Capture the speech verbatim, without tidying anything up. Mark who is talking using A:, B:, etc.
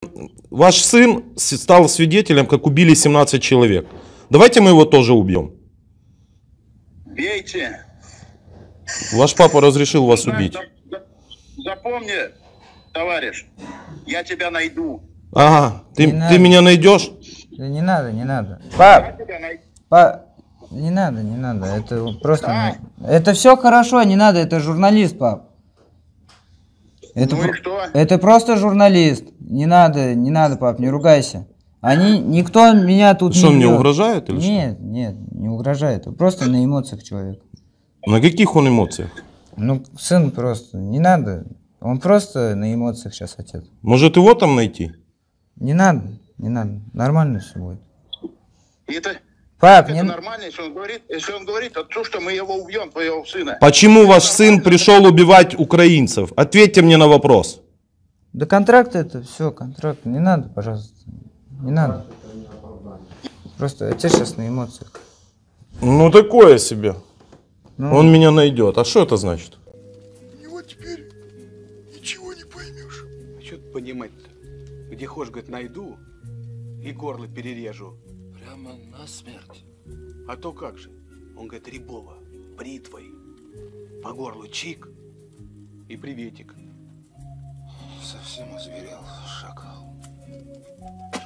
A: ваш сын стал свидетелем, как убили семнадцать человек. Давайте мы его тоже убьем.
B: Бейте.
A: Ваш папа разрешил вас
B: Знаешь,
A: убить.
B: Запомни, товарищ, я тебя найду.
A: Ага, ты, ты
C: надо.
A: меня найдешь?
C: Да не надо, не надо.
B: Я
C: Пап,
B: тебя найду.
C: пап, не надо, не надо. Это просто...
B: Да.
C: Это все хорошо, не надо, это журналист, пап. Это,
B: Ну и
C: про-
B: что?
C: это просто журналист. Не надо, не надо, пап, не ругайся. Они, никто меня тут
A: Что,
C: не
A: мне
C: бьет.
A: угрожает или что?
C: Нет, нет, не угрожает. Просто на эмоциях человек.
A: На каких он эмоциях?
C: Ну, сын просто, не надо. Он просто на эмоциях сейчас отец.
A: Может его там найти?
C: Не надо, не надо. Нормально все будет.
B: И это,
C: Пап,
B: это
C: не...
B: нормально, если он говорит, если он говорит отцу, что мы его убьем, твоего сына.
A: Почему ваш сын пришел убивать украинцев? Ответьте мне на вопрос.
C: Да контракт это, все, контракт. Не надо, пожалуйста. Не надо. Просто отец сейчас на эмоциях.
A: Ну такое себе.
C: Ну,
A: Он меня найдет. А что это значит?
D: И вот теперь ничего не поймешь.
E: Что тут понимать-то? Где хошь, говорит, найду и горло перережу.
D: Прямо на смерть.
E: А то как же? Он говорит, Рябова, бритвой, по горлу чик и приветик.
D: Совсем озверел шакал.